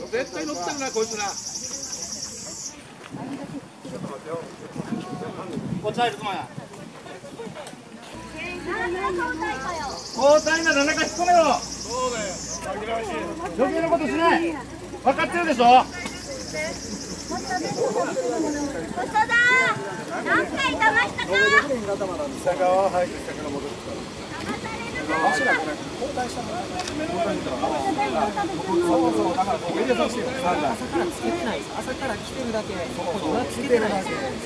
絶対乗ってるなこいつな。こっち入るつもりや。交代なら中引っ込めろ。そうだよ。余計なことしない。分かってるでしょ。 細田、何回騙したか。 下側は早く下から戻ってきた。足がこれ交代したの。そうだから入れさせてよ。朝からつけてない。朝から来てるだけ。つけてない。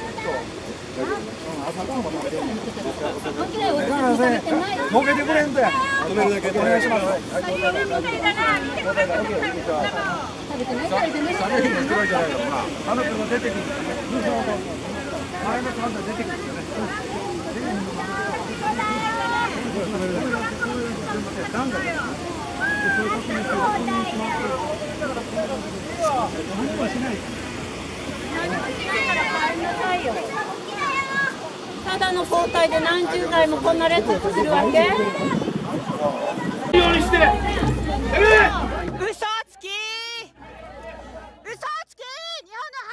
朝からも食べてる。ボケてくれんとや。止めるだけでお願いします。食べてないからじゃない。食べてないからじゃないのかな。あの子が出てくる。前のつまんだ出てくるよね。 ただの交代で何十回もこんな列をするわけ。 ようにして。 嘘つき。嘘つき。日本の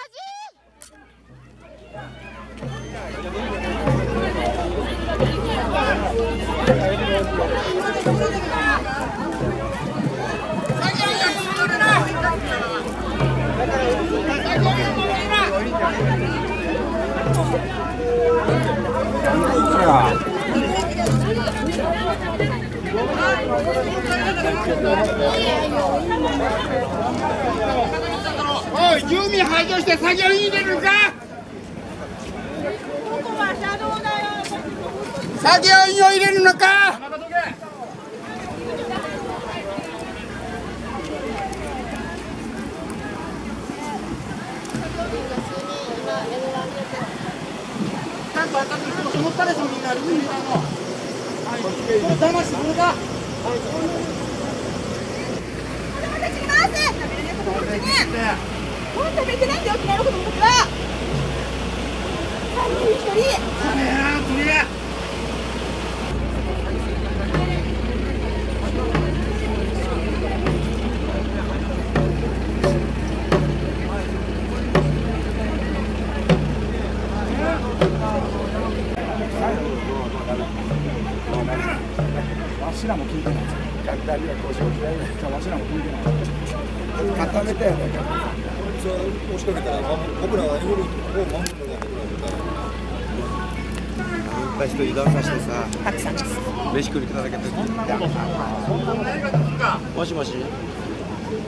おい、住民排除して作業員入れるのか。 ここは車道だよ。 作業員を入れるのか。なんか赤く人も乗ったでしょ、みんな。これ騙してくれた。 子供たちに回せ。もう食べてないんだよ、沖縄の子供たちは。3人に1人。 それやな、それや。わしらも聞いてない。ガリガリは交渉嫌いだからわしらも聞いてない。固めたよね。それ押しかけたら僕らは夜を守るのが僕らだから。いっぱい人油断させてさ。たくさんです。飯食いいただけて。もしもし。